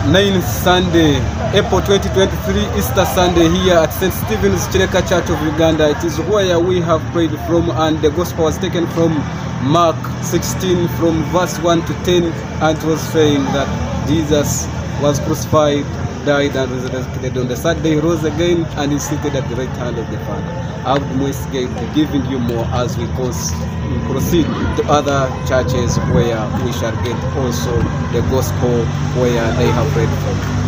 9th Sunday, April 2023, Easter Sunday here at St. Stephen's Chireka Church of Uganda. It is where we have prayed from, and the gospel was taken from Mark 16 from verse 1 to 10, and it was saying that Jesus was crucified, died and resurrected. On the third day he rose again and is seated at the right hand of the Father. I would most be giving you more as we proceed to other churches where we shall get also the gospel where they have read from.